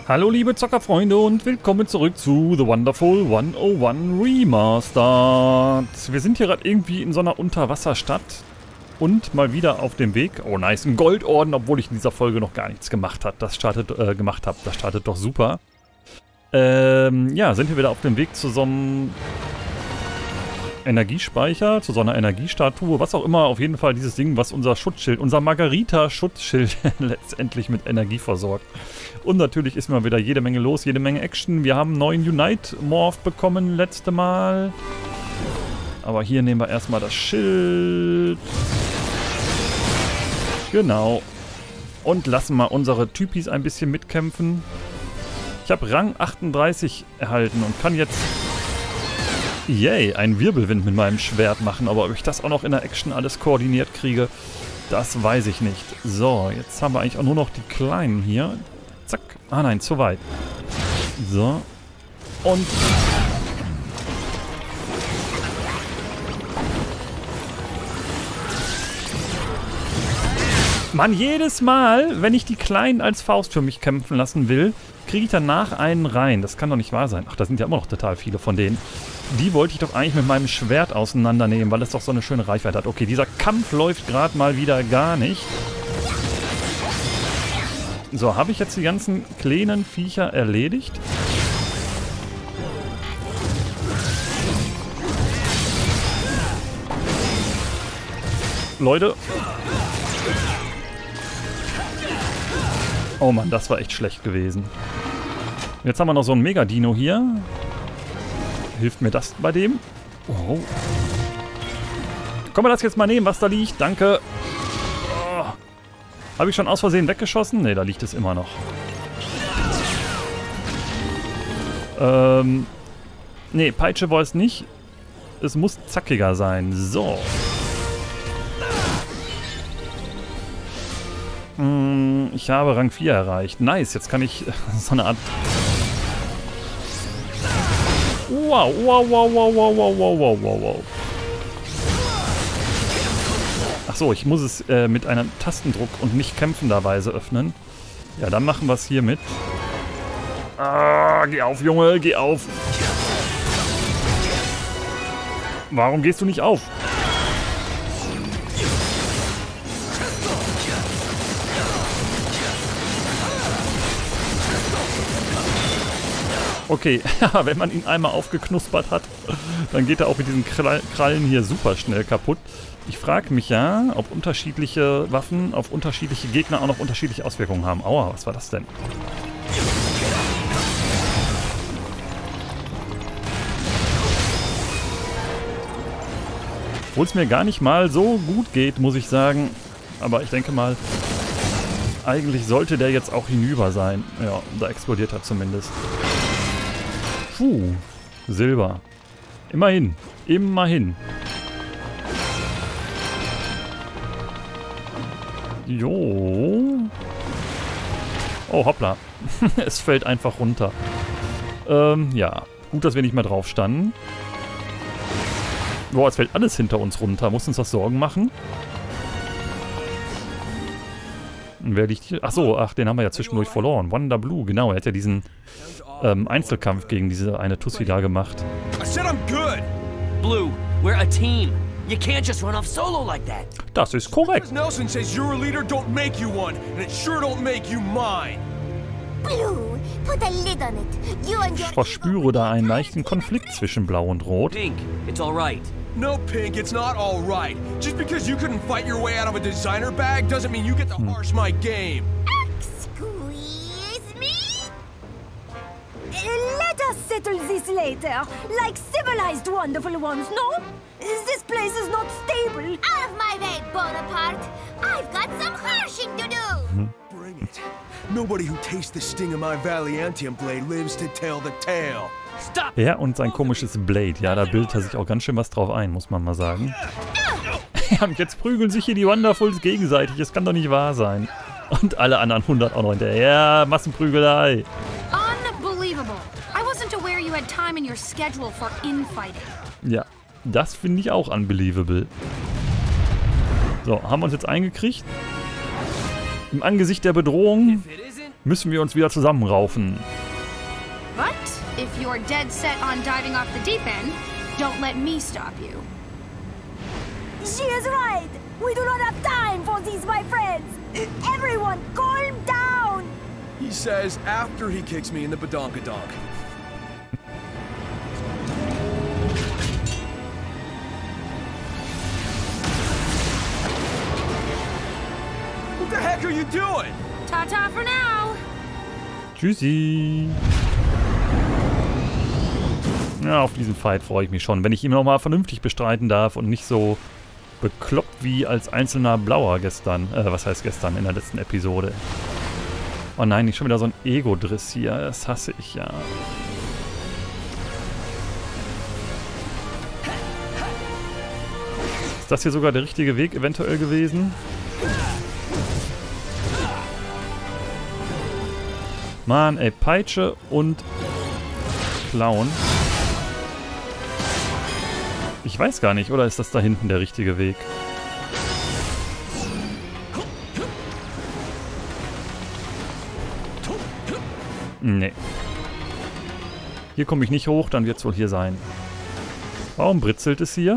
Hallo liebe Zockerfreunde und willkommen zurück zu The Wonderful 101 Remastered. Wir sind hier gerade irgendwie in so einer Unterwasserstadt und mal wieder auf dem Weg. Oh nice, ein Goldorden, obwohl ich in dieser Folge noch gar nichts gemacht habe. Das startet doch super. Ja, sind wir wieder auf dem Weg zu so einem Energiespeicher, zu so einer Energiestatue, was auch immer, auf jeden Fall dieses Ding, was unser Schutzschild, unser Margarita-Schutzschild letztendlich mit Energie versorgt. Und natürlich ist mal wieder jede Menge los, jede Menge Action. Wir haben einen neuen Unite-Morph bekommen letzte Mal. Aber hier nehmen wir erstmal das Schild. Genau. Und lassen mal unsere Typis ein bisschen mitkämpfen. Ich habe Rang 38 erhalten und kann jetzt... Yay, einen Wirbelwind mit meinem Schwert machen, aber ob ich das auch noch in der Action alles koordiniert kriege, das weiß ich nicht. So, jetzt haben wir eigentlich auch nur noch die Kleinen hier. Zack. Ah nein, zu weit. So. Und... Mann, jedes Mal, wenn ich die Kleinen als Faust für mich kämpfen lassen will, kriege ich danach einen rein. Das kann doch nicht wahr sein. Ach, da sind ja immer noch total viele von denen. Die wollte ich doch eigentlich mit meinem Schwert auseinandernehmen, weil es doch so eine schöne Reichweite hat. Okay, dieser Kampf läuft gerade mal wieder gar nicht. So, habe ich jetzt die ganzen kleinen Viecher erledigt? Leute. Oh Mann, das war echt schlecht gewesen. Jetzt haben wir noch so einen Mega-Dino hier. Hilft mir das bei dem? Oh. Können wir das jetzt mal nehmen, was da liegt? Danke. Oh. Habe ich schon aus Versehen weggeschossen? Ne, da liegt es immer noch. Ne, Peitsche war es nicht. Es muss zackiger sein. So. Ich habe Rang 4 erreicht. Nice, jetzt kann ich so eine Art... Wow, wow, wow, wow, wow, wow, wow, wow, wow, wow. Achso, ich muss es mit einem Tastendruck und nicht kämpfenderweise öffnen. Ja, dann machen wir es hier mit. Ah, geh auf, Junge, geh auf. Warum gehst du nicht auf? Okay, wenn man ihn einmal aufgeknuspert hat, dann geht er auch mit diesen Krallen hier super schnell kaputt. Ich frage mich ja, ob unterschiedliche Waffen auf unterschiedliche Gegner auch noch unterschiedliche Auswirkungen haben. Aua, was war das denn? Obwohl es mir gar nicht mal so gut geht, muss ich sagen. Aber ich denke mal, eigentlich sollte der jetzt auch hinüber sein. Ja, da explodiert er zumindest. Puh, Silber. Immerhin, immerhin. Jo. Oh, hoppla. Es fällt einfach runter. Ja. Gut, dass wir nicht mehr drauf standen. Boah, es fällt alles hinter uns runter. Muss uns das Sorgen machen? Und wer liegt hier? Achso, ach, den haben wir ja zwischendurch verloren. Wonder Blue, genau. Er hat ja diesen Einzelkampf gegen diese eine Tussi da gemacht. Blue, we're a team. You can't just run off solo like that. Das ist korrekt. Nelson says you're a leader, don't make you one, and it sure don't make you mine. Blue, put a lid on it. You and your... Ich verspüre da einen leichten Konflikt zwischen Blau und Rot. Pink, it's all right. No, Pink, it's not all right. Just because you couldn't fight your way out of a designer bag doesn't mean you get to harsh my game. Excuse me? Let us settle this later, like civilized wonderful ones, no? This place is not stable. Out of my way, Bonaparte. I've got some harshing to do. Bring it. Nobody who tastes the sting of my Valiantium blade lives to tell the tale. Stop! Er und sein komisches Blade. Ja, da bildet er sich auch ganz schön was drauf ein, muss man mal sagen. Ja, und jetzt prügeln sich hier die Wonderfuls gegenseitig. Das kann doch nicht wahr sein. Und alle anderen 100 auch noch hinterher. Ja, Massenprügelei. Unbelievable. I wasn't aware you had time in your schedule for infighting. Ja, das finde ich auch unbelievable. So, haben wir uns jetzt eingekriegt. Im Angesicht der Bedrohung müssen wir uns wieder zusammenraufen. But if you're dead set on diving off the deep end, don't let me stop you. She is right. We do not have time for this, my friends. Everyone, calm down. He says after he kicks me in the badonkadonk. What the heck are you doing? Ta-ta for now. Tschüssi. Ja, auf diesen Fight freue ich mich schon, wenn ich ihn nochmal vernünftig bestreiten darf und nicht so bekloppt wie als einzelner Blauer gestern. Was heißt gestern? In der letzten Episode. Oh nein, nicht schon wieder so ein Ego-Dressier. Das hasse ich ja. Ist das hier sogar der richtige Weg eventuell gewesen? Mann, ey, Peitsche und Klauen. Ich weiß gar nicht, oder ist das da hinten der richtige Weg? Nee. Hier komme ich nicht hoch, dann wird es wohl hier sein. Warum britzelt es hier?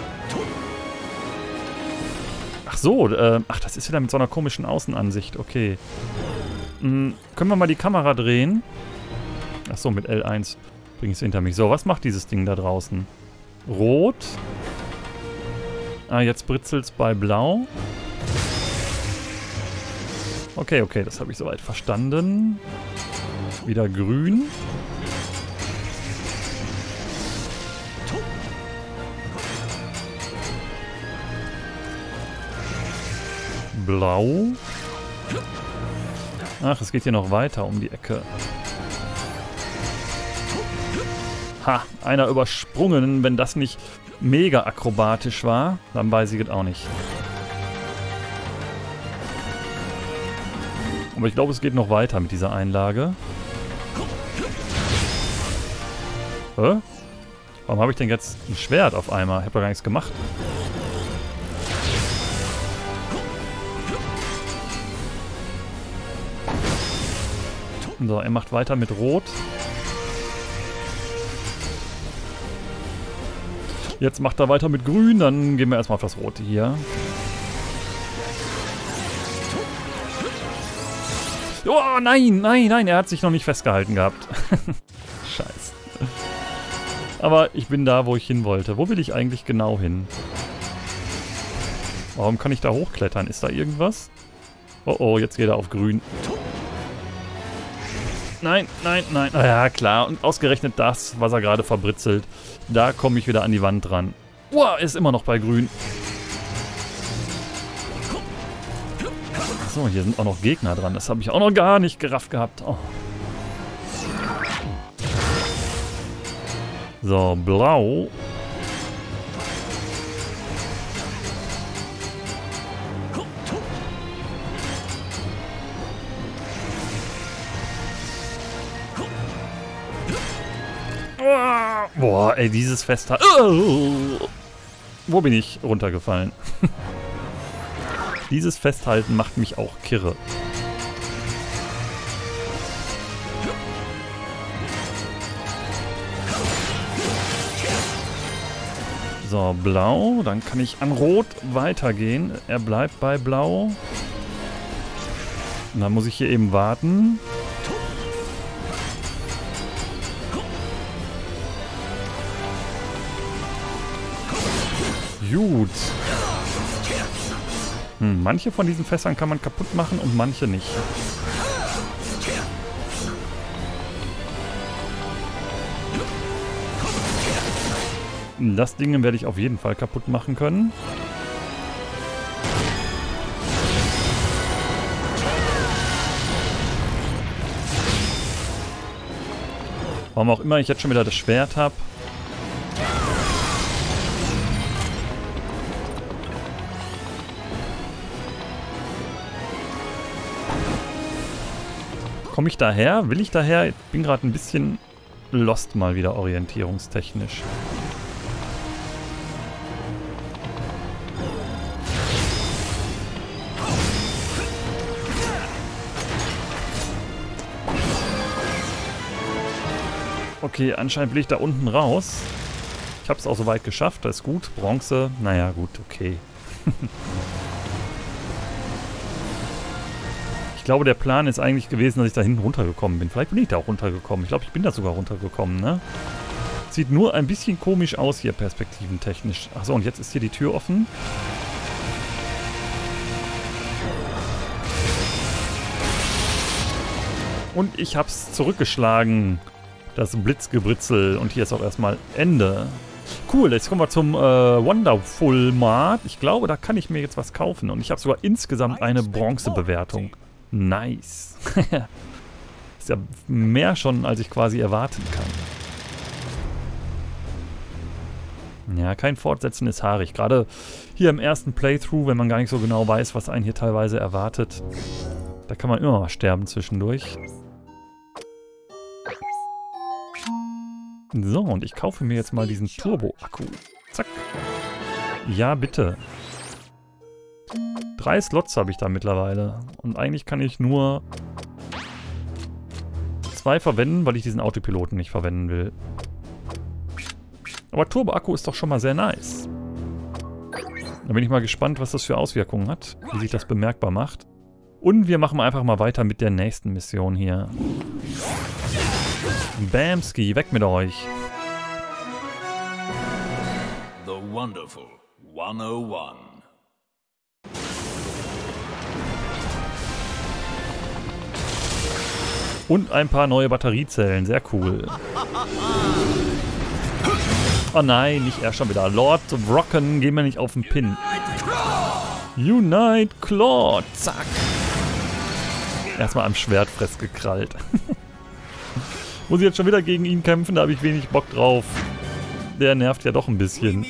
Ach so, ach, das ist wieder mit so einer komischen Außenansicht, okay. Können wir mal die Kamera drehen? Ach so, mit L1 bringe ich es hinter mich. So, was macht dieses Ding da draußen? Rot. Ah, jetzt britzelt es bei Blau. Okay, okay, das habe ich soweit verstanden. Wieder grün. Blau. Ach, es geht hier noch weiter um die Ecke. Ha, einer übersprungen. Wenn das nicht mega akrobatisch war, dann weiß ich es auch nicht. Aber ich glaube, es geht noch weiter mit dieser Einlage. Hä? Warum habe ich denn jetzt ein Schwert auf einmal? Ich habe doch gar nichts gemacht. So, er macht weiter mit Rot. Jetzt macht er weiter mit Grün, dann gehen wir erstmal auf das Rote hier. Oh, nein, nein, nein, er hat sich noch nicht festgehalten gehabt. Scheiße. Aber ich bin da, wo ich hin wollte. Wo will ich eigentlich genau hin? Warum kann ich da hochklettern? Ist da irgendwas? Oh, oh, jetzt geht er auf Grün. Nein, nein, nein. Ah, ja, klar. Und ausgerechnet das, was er gerade verbritzelt. Da komme ich wieder an die Wand dran. Wow, ist immer noch bei Grün. Achso, hier sind auch noch Gegner dran. Das habe ich auch noch gar nicht gerafft gehabt. Oh. So, Blau. Boah, ey, dieses Festhalten. Wo bin ich runtergefallen? Dieses Festhalten macht mich auch kirre. So, Blau. Dann kann ich an Rot weitergehen. Er bleibt bei Blau. Und dann muss ich hier eben warten. Gut. Manche von diesen Fässern kann man kaputt machen und manche nicht. Das Ding werde ich auf jeden Fall kaputt machen können. Warum auch immer ich jetzt schon wieder das Schwert habe. Komme ich daher? Will ich daher? Ich bin gerade ein bisschen lost mal wieder orientierungstechnisch. Okay, anscheinend will ich da unten raus. Ich habe es auch soweit geschafft, das ist gut. Bronze, naja gut, okay. Ich glaube, der Plan ist eigentlich gewesen, dass ich da hinten runtergekommen bin. Vielleicht bin ich da auch runtergekommen. Ich glaube, ich bin da sogar runtergekommen, ne? Sieht nur ein bisschen komisch aus hier, perspektiventechnisch. Achso, und jetzt ist hier die Tür offen. Und ich hab's zurückgeschlagen. Das Blitzgebritzel. Und hier ist auch erstmal Ende. Cool, jetzt kommen wir zum Wonderful Mart. Ich glaube, da kann ich mir jetzt was kaufen. Und ich habe sogar insgesamt eine Bronzebewertung. Nice. Ist ja mehr schon, als ich quasi erwarten kann. Ja, kein Fortsetzen ist haarig. Gerade hier im ersten Playthrough, wenn man gar nicht so genau weiß, was einen hier teilweise erwartet. Da kann man immer mal sterben zwischendurch. So, und ich kaufe mir jetzt mal diesen Turbo-Akku. Zack. Ja, bitte. 3 Slots habe ich da mittlerweile. Und eigentlich kann ich nur 2 verwenden, weil ich diesen Autopiloten nicht verwenden will. Aber Turbo-Akku ist doch schon mal sehr nice. Da bin ich mal gespannt, was das für Auswirkungen hat. Wie sich das bemerkbar macht. Und wir machen einfach mal weiter mit der nächsten Mission hier. Bamski, weg mit euch. The Wonderful 101. Und ein paar neue Batteriezellen, sehr cool. Oh nein, nicht er schon wieder. Lord Rocken, gehen wir nicht auf den Pin. Unite Claw, zack. Erstmal am Schwert festgekrallt. Muss ich jetzt schon wieder gegen ihn kämpfen, da habe ich wenig Bock drauf. Der nervt ja doch ein bisschen.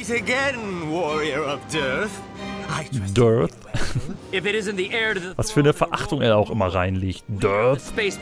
Dearth. Was für eine Verachtung er auch immer reinlegt. Dearth.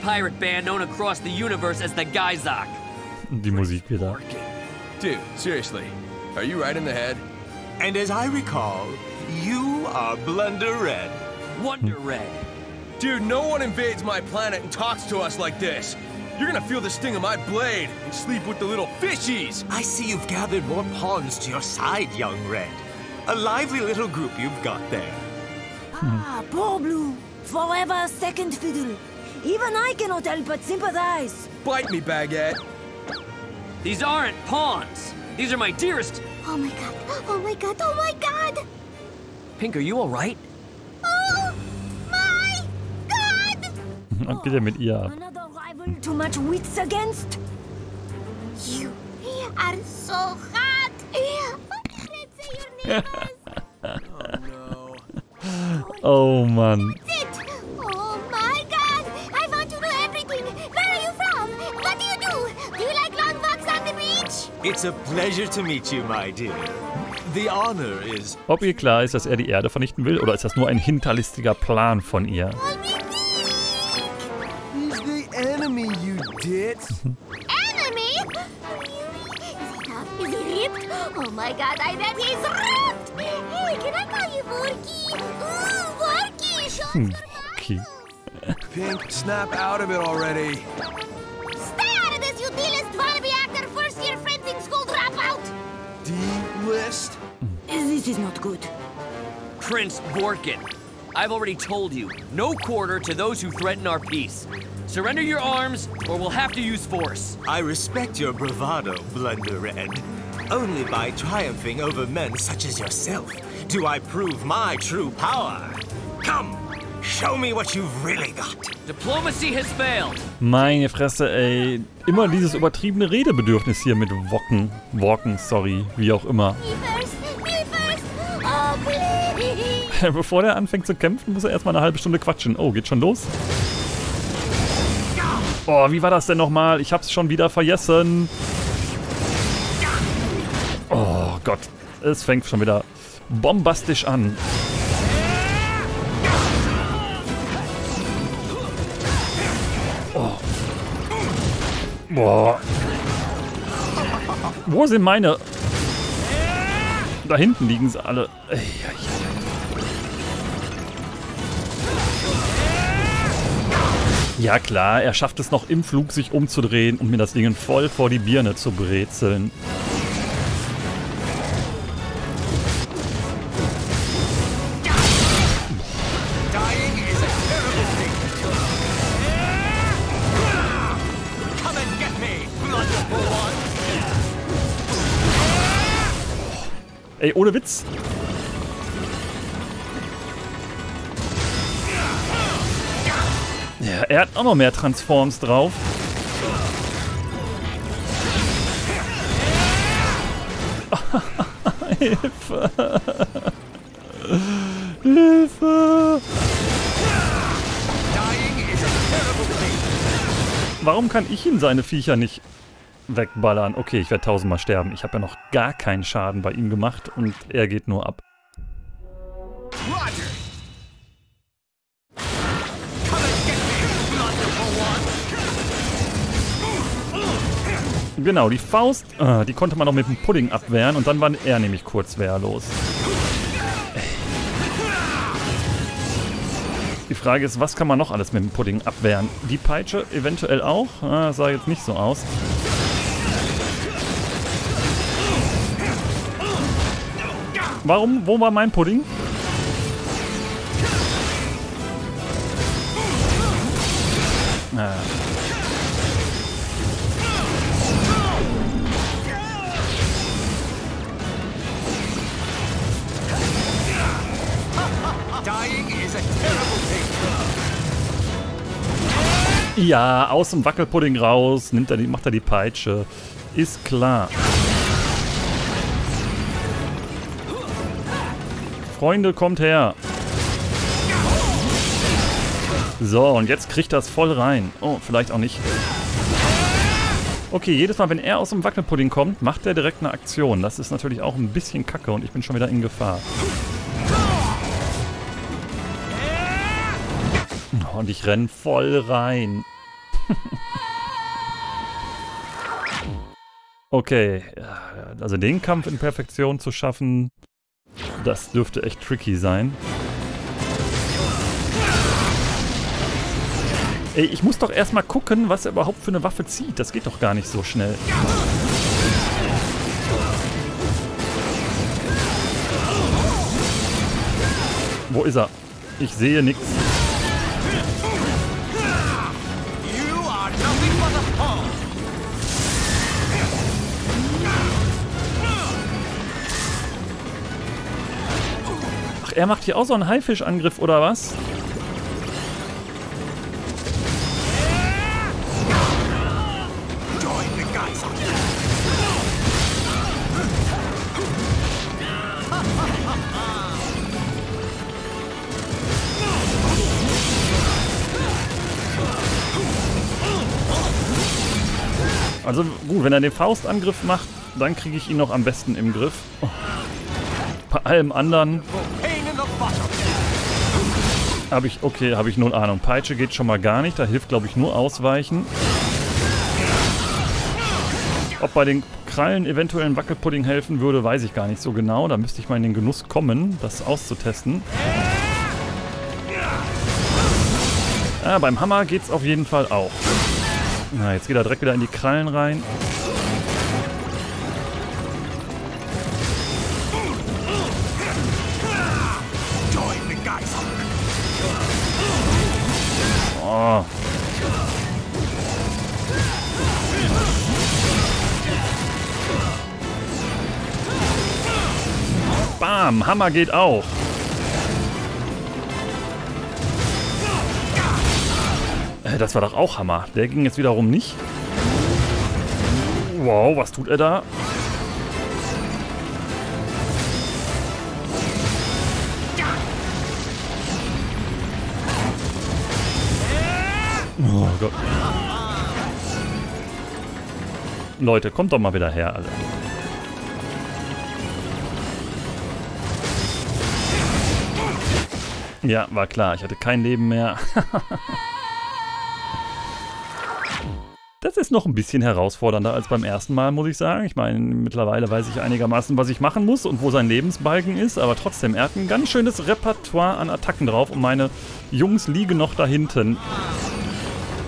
Die Musik wieder. Dude, seriously, are you right in the head? And as I recall, you are Blunder Red. Wonder Red. Dude, no one invades my planet and talks to us like this. You're gonna feel the sting of my blade and sleep with the little fishies. I see you've gathered more pawns to your side, young Red. A lively little group you've got there. Ah, poor Blue. Forever second fiddle. Even I cannot help but sympathize. Bite me, Baguette. These aren't pawns. These are my dearest. Oh my god, oh my god, oh my god! Pink, are you alright? Oh my god! Was geht er mit ihr ab? Another rival too much wits against? You are so hot! Oh Mann. That's it! Oh my god! I want to know everything! Where are you from? What do you do? Do you like long walks on the beach? It's a pleasure to meet you, my dear. The honor is... Ob ihr klar ist, dass er die Erde vernichten will, oder ist das nur ein hinterlistiger Plan von ihr? Call me Pink! He's the enemy, you dit. Enemy? Is he tough? Is he ripped? Oh my god, I bet he's ripped! Hey, can I call you Vorky? Ooh, Vorky! Show us your Okay. Pink, snap out of it already. Stay out of this, you D-list wannabe actor first-year fencing school dropout! D-list? This is not good. Prince Vorkin, I've already told you, no quarter to those who threaten our peace. Surrender your arms, or we'll have to use force. I respect your bravado, Blunder Red. Only by triumphing over men such as yourself do I prove my true power. Come, show me what you've really got. Diplomacy has failed. Meine Fresse, ey. Immer dieses übertriebene Redebedürfnis hier mit Walken, sorry, wie auch immer. Me first! Oh, please! Bevor der anfängt zu kämpfen, muss er erstmal eine halbe Stunde quatschen. Oh, geht schon los? Oh, wie war das denn nochmal? Ich hab's schon wieder vergessen. Oh Gott, es fängt schon wieder bombastisch an. Oh. Boah. Wo sind meine... Da hinten liegen sie alle. Ja klar, er schafft es noch im Flug, sich umzudrehen und mir das Ding voll vor die Birne zu brezeln. Ey, ohne Witz. Ja, er hat auch noch mehr Transforms drauf. Hilfe! Hilfe! Warum kann ich ihm seine Viecher nicht wegballern? Okay, ich werde 1000-mal sterben. Ich habe ja noch gar keinen Schaden bei ihm gemacht und er geht nur ab. Genau, die Faust, die konnte man noch mit dem Pudding abwehren und dann war er nämlich kurz wehrlos. Die Frage ist, was kann man noch alles mit dem Pudding abwehren? Die Peitsche eventuell auch? Das sah jetzt nicht so aus. Warum? Wo war mein Pudding? Ja, aus dem Wackelpudding raus, macht er die Peitsche. Ist klar. Freunde, kommt her. So, und jetzt kriegt er es voll rein. Oh, vielleicht auch nicht. Okay, jedes Mal, wenn er aus dem Wackelpudding kommt, macht er direkt eine Aktion. Das ist natürlich auch ein bisschen kacke und ich bin schon wieder in Gefahr. Und ich renne voll rein. Okay, also den Kampf in Perfektion zu schaffen, das dürfte echt tricky sein. Ey, ich muss doch erstmal gucken, was er überhaupt für eine Waffe zieht. Das geht doch gar nicht so schnell. Wo ist er? Ich sehe nichts. Ach, er macht hier auch so einen Haifischangriff, oder was? Also gut, wenn er den Faustangriff macht, dann kriege ich ihn noch am besten im Griff. Oh. Bei allem anderen habe ich null Ahnung. Peitsche geht schon mal gar nicht, da hilft glaube ich nur Ausweichen. Ob bei den Krallen eventuell ein Wackelpudding helfen würde, weiß ich gar nicht so genau. Da müsste ich mal in den Genuss kommen, das auszutesten. Beim Hammer geht es auf jeden Fall auch. Na, jetzt geht er direkt wieder in die Krallen rein. Oh. Bam, Hammer geht auch. Das war doch auch Hammer. Der ging jetzt wiederum nicht. Wow, was tut er da? Oh Gott. Leute, kommt doch mal wieder her, alle. Ja, war klar. Ich hatte kein Leben mehr. Das ist noch ein bisschen herausfordernder als beim ersten Mal, muss ich sagen. Ich meine, mittlerweile weiß ich einigermaßen, was ich machen muss und wo sein Lebensbalken ist. Aber trotzdem, er hat ein ganz schönes Repertoire an Attacken drauf. Und meine Jungs liegen noch da hinten.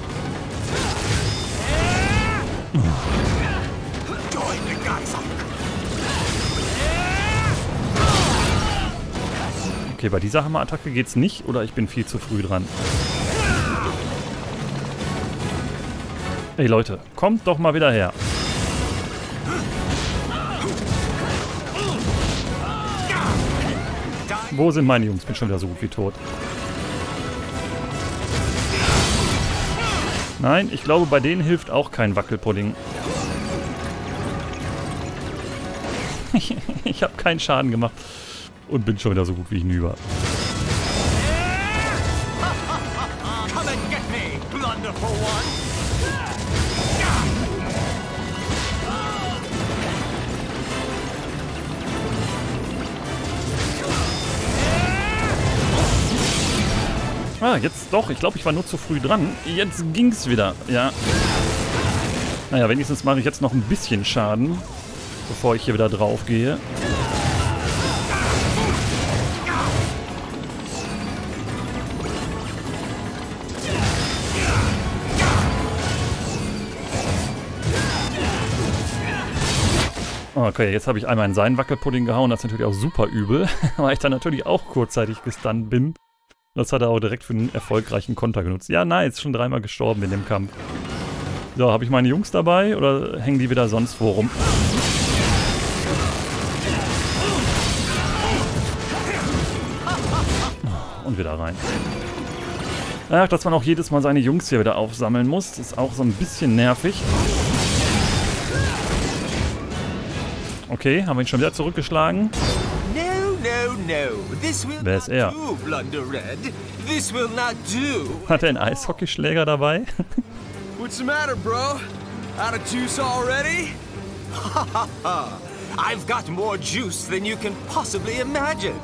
Okay, bei dieser Hammerattacke geht's nicht oder ich bin viel zu früh dran. Hey Leute, kommt doch mal wieder her. Wo sind meine Jungs? Bin schon wieder so gut wie tot. Nein, ich glaube, bei denen hilft auch kein Wackelpudding. Ich habe keinen Schaden gemacht und bin schon wieder so gut wie hinüber. Come and get me, blunderful one! Ah, jetzt doch. Ich glaube, ich war nur zu früh dran. Jetzt ging's wieder. Ja. Naja, wenigstens mache ich jetzt noch ein bisschen Schaden, bevor ich hier wieder drauf gehe. Okay, jetzt habe ich einmal in seinen Wackelpudding gehauen. Das ist natürlich auch super übel, weil ich dann natürlich auch kurzzeitig gestunt bin. Das hat er auch direkt für einen erfolgreichen Konter genutzt. Ja, nice, schon 3-mal gestorben in dem Kampf. So, habe ich meine Jungs dabei oder hängen die wieder sonst wo rum? Und wieder rein. Ach, dass man auch jedes Mal seine Jungs hier wieder aufsammeln muss, ist auch so ein bisschen nervig. Okay, haben wir ihn schon wieder zurückgeschlagen. Wer ist er? Hat er einen Eishockeyschläger dabei? What's the matter, bro? Out of juice already? I've got more juice than you can possibly imagine.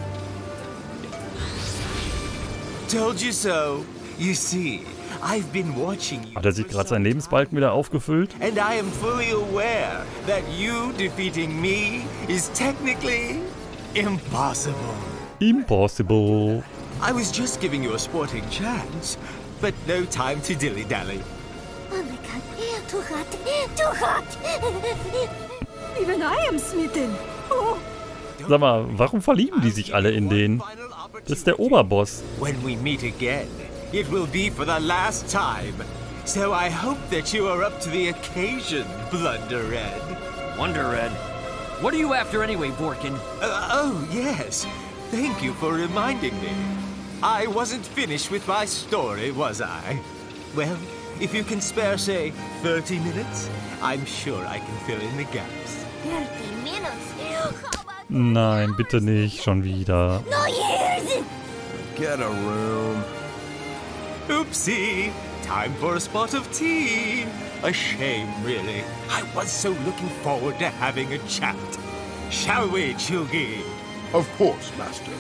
Told you so. You see, I've been watching you. Hat er sich gerade seinen Lebensbalken wieder aufgefüllt? And I am fully aware that you defeating me is technically impossible. Impossible. I was just giving you a sporting chance, but no time to dilly-dally. Oh my god, too hot, too hot. Even I am smitten. Oh. Sag mal, warum verlieben die sich alle in den? Das ist der Oberboss. When we meet again, it will be for the last time. So I hope that you are up to the occasion, Blunder Red. Wonder Red. What are you after anyway, Vorkin? Oh, yes. Thank you for reminding me. I wasn't finished with my story, was I? Well, if you can spare, say, 30 minutes, I'm sure I can fill in the gaps. 30 minutes? How about Nein, bitte nicht. Schon wieder. no years? Get a room. Oopsie! Time for a spot of tea. A shame, really. I was so looking forward to having a chat. Shall we, Chilgi? Of course, Master.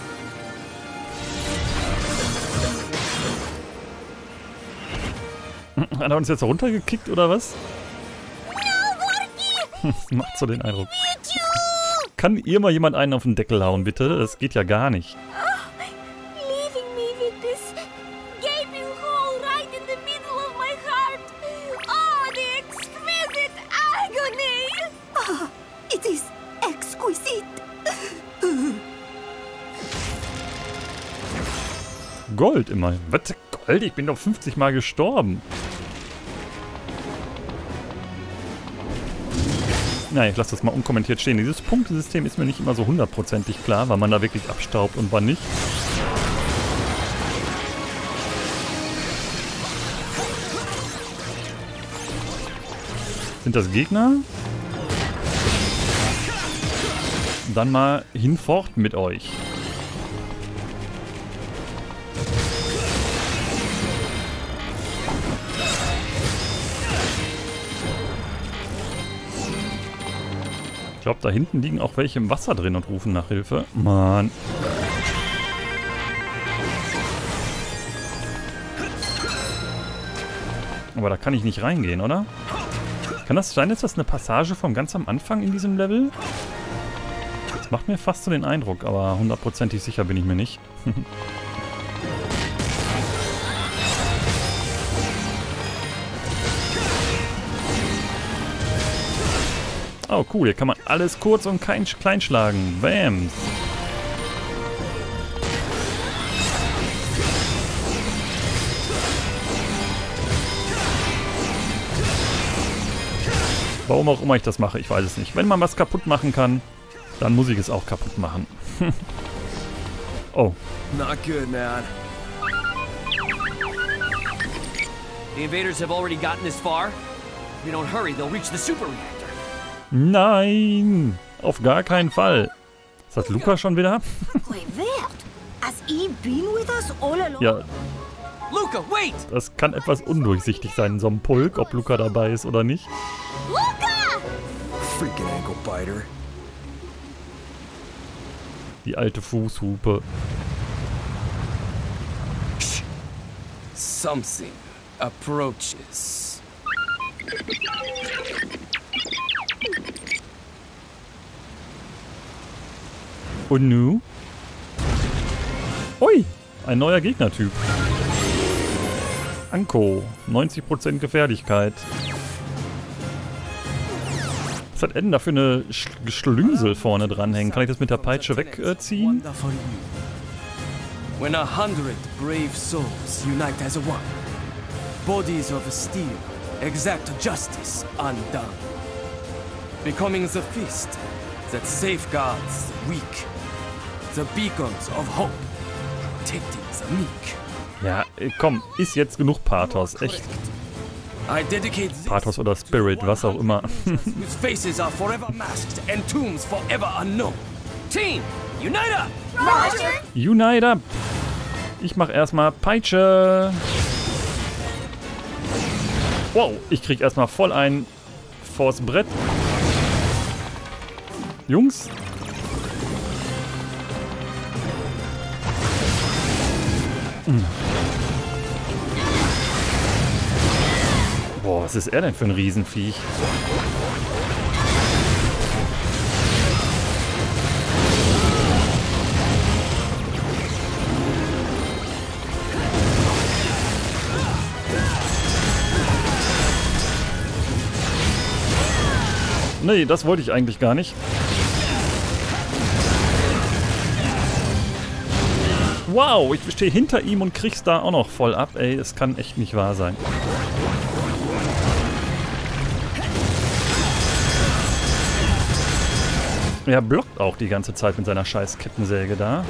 Hat er uns jetzt runtergekickt oder was? Macht so den Eindruck. Kann ihr mal jemand einen auf den Deckel hauen, bitte? Das geht ja gar nicht. Leaving me with this gaping hole right in the middle of my heart. Oh, the exquisite agony! Ah, it is exquisite. Gold immer. Was? Gold? Ich bin doch 50 Mal gestorben. Na, ich lasse das mal unkommentiert stehen. Dieses Punktesystem ist mir nicht immer so hundertprozentig klar, weil man da wirklich abstaubt und wann nicht. Sind das Gegner? Dann mal hinfort mit euch. Ich glaube, da hinten liegen auch welche im Wasser drin und rufen nach Hilfe. Mann. Aber da kann ich nicht reingehen, oder? Kann das sein, ist das eine Passage vom ganz am Anfang in diesem Level? Das macht mir fast so den Eindruck, aber hundertprozentig sicher bin ich mir nicht. Oh cool, hier kann man alles kurz und klein schlagen. Bams. Warum auch immer ich das mache, ich weiß es nicht. Wenn man was kaputt machen kann, dann muss ich es auch kaputt machen. Oh. Not good, man. The invaders have already gotten this far. If we don't hurry, they'll reach the super reactor. Nein! Auf gar keinen Fall. Ist das Luca schon wieder? Wait, Vert, has he been with us all along? Ja, Luca, wait! das kann etwas undurchsichtig sein in so einem Pulk, ob Luca dabei ist oder nicht. Luca! Freaking ankle biter. Die alte Fußhupe. Something approaches. Und nu? Ui, ein neuer Gegnertyp. Anko, 90% Gefährlichkeit. Was hat Eden da für eine Schlüngsel vorne dranhängen? Kann ich das mit der Peitsche wegziehen? When 100 brave souls unite as a one, bodies of steel exact justice undone, becoming the fist that safeguards the weak, the beacons of hope, protecting the meek. Ja, komm, ist jetzt genug Pathos, echt. I dedicate this Pathos oder Spirit, was auch immer. whose faces are forever masked and tombs forever unknown. Team, unite up! Roger! Unite up! Ich mach erstmal Peitsche. Wow, ich krieg erstmal voll ein vors Brett. Jungs. Boah, was ist er denn für ein Riesenviech? Nee, das wollte ich eigentlich gar nicht. Wow, ich stehe hinter ihm und krieg's da auch noch voll ab. Ey, es kann echt nicht wahr sein. Er blockt auch die ganze Zeit mit seiner scheiß Kettensäge da.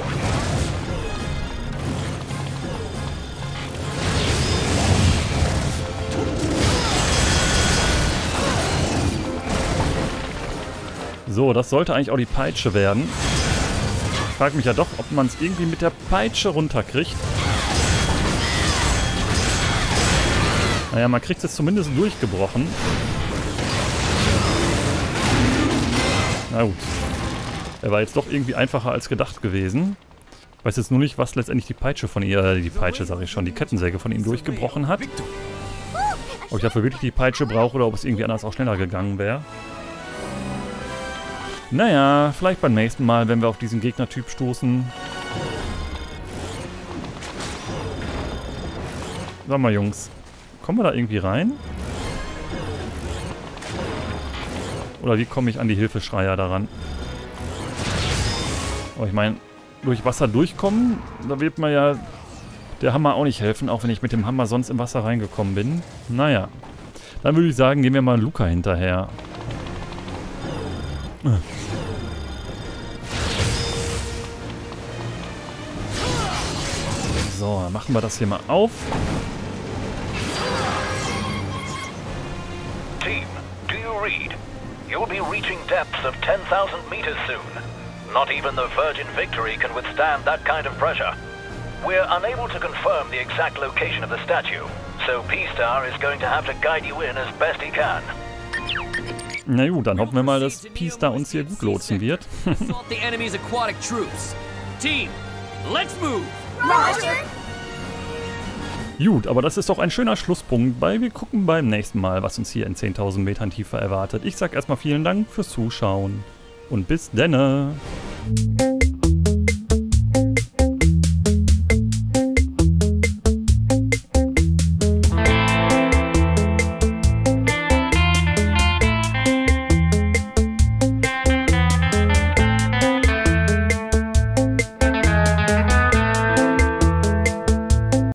So, das sollte eigentlich auch die Peitsche werden. Ich frage mich ja doch, ob man es irgendwie mit der Peitsche runterkriegt. Naja, man kriegt es zumindest durchgebrochen. Na gut. Er war jetzt doch irgendwie einfacher als gedacht gewesen. Ich weiß jetzt nur nicht, was letztendlich die Peitsche von ihr, die Peitsche sage ich schon, die Kettensäge von ihm durchgebrochen hat. Ob ich dafür wirklich die Peitsche brauche oder ob es irgendwie anders auch schneller gegangen wäre. Naja, vielleicht beim nächsten Mal, wenn wir auf diesen Gegnertyp stoßen. Sag mal, Jungs. Kommen wir da irgendwie rein? Oder wie komme ich an die Hilfeschreier daran? Aber ich meine, durch Wasser durchkommen, da wird mir ja der Hammer auch nicht helfen, auch wenn ich mit dem Hammer sonst im Wasser reingekommen bin. Naja, dann würde ich sagen, gehen wir mal Luca hinterher. So, dann machen wir das hier mal auf. Team, do you read? You'll be reaching depths of 10,000 meters soon. Not even the Virgin Victory can withstand that kind of pressure. We're unable to confirm the exact location of the statue, so P-Star is going to have to guide you in as best he can. Na gut, dann hoffen wir mal, dass P-Star uns hier gut lotsen wird. Assault the enemy's aquatic troops. Team, let's move! Roger! Gut, aber das ist doch ein schöner Schlusspunkt, weil wir gucken beim nächsten Mal, was uns hier in 10.000 Metern Tiefe erwartet. Ich sag erstmal vielen Dank fürs Zuschauen und bis denne!